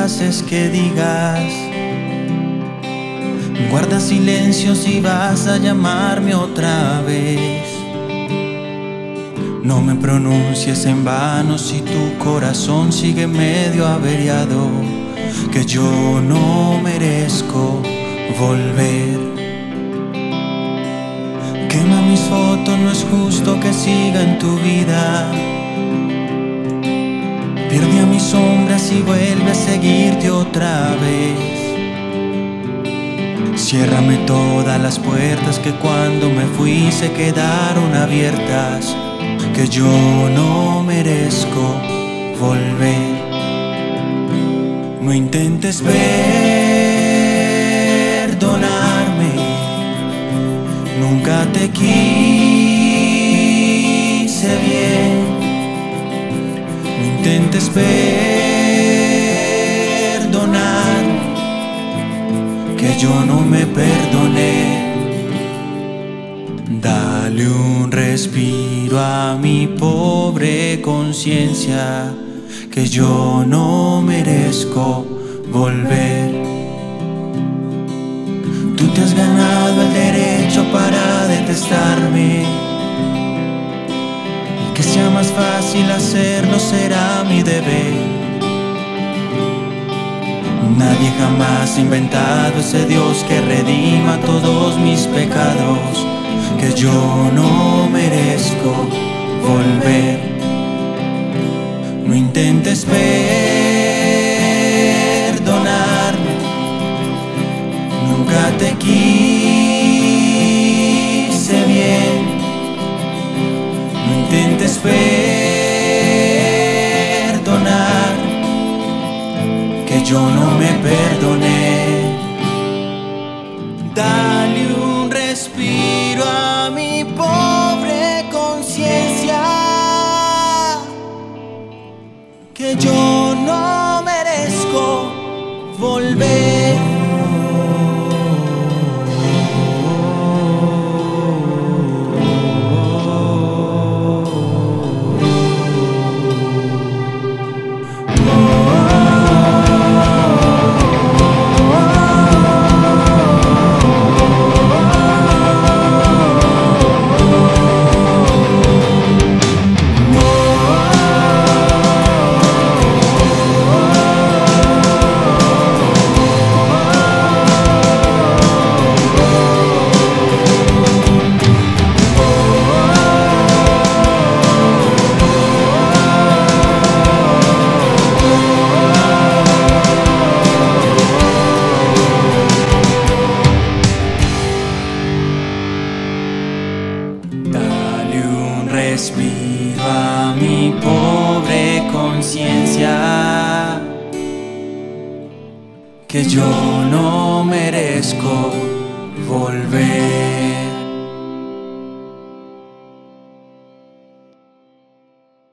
frases que digas. Guarda silencio si vas a llamarme otra vez. No me pronuncies en vano si tu corazón sigue medio averiado, que yo no merezco volver. Quema mis fotos, no es justo que siga en tu vida. Pierde a mis sombras y vuelve a seguirte otra vez. Ciérrame todas las puertas que cuando me fui se quedaron abiertas, que yo no merezco volver. No intentes perdonarme, nunca te quise bien. No intentes perdonarme, que yo no me perdoné. Dale un respiro a mi pobre conciencia, que yo no merezco volver. Tú te has ganado el derecho para detestarme, y que sea más fácil hacerlo será mi deber. Nadie jamás ha inventado ese Dios que redima todos mis pecados, que yo no merezco volver. No intentes perdonarme, nunca te quise bien. No intentes perdonar, que yo no me perdoné. Dale un respiro a mi pobre conciencia, que yo no merezco volver. Respiro a mi pobre conciencia, que yo no merezco volver.